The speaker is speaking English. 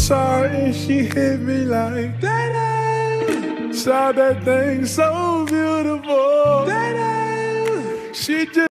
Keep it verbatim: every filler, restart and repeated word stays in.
saw her and she hit me like that. Saw that thing so beautiful. That she just